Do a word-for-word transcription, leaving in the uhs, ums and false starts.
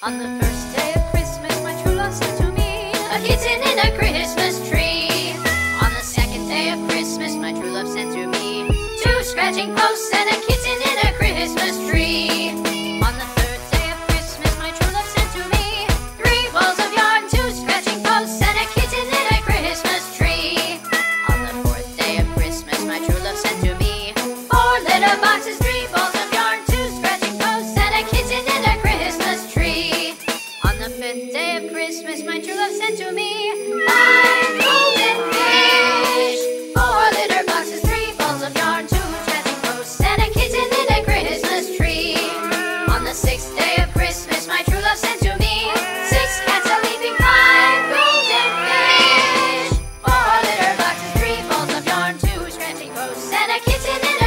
On the first day of Christmas, my true love sent to me a kitten in a Christmas tree. On the second day of Christmas, my true love sent to me two scratching posts and a kitten in a Christmas tree. On the third day of Christmas, my true love sent to me three balls of yarn, two scratching posts, and a kitten in a Christmas tree. On the fourth day of Christmas, my true love sent to me four litter boxes, three balls of yarn, two scratching posts, and a kitten in a Christmas tree. On the fifth day of Christmas, my true love sent to me five golden fish, four litter boxes, three balls of yarn, two scratching posts, and a kitten in a Christmas tree. On the sixth day of Christmas, my true love sent to me six cats a leaping, five golden fish, four litter boxes, three balls of yarn, two scratching posts, and a kitten in a